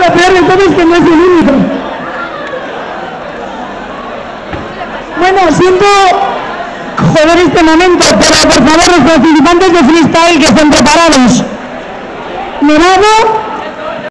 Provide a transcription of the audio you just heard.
lo peor de todo es que no es el único. Bueno, siento joder este momento, pero por favor los participantes de freestyle que estén preparados. Nevado.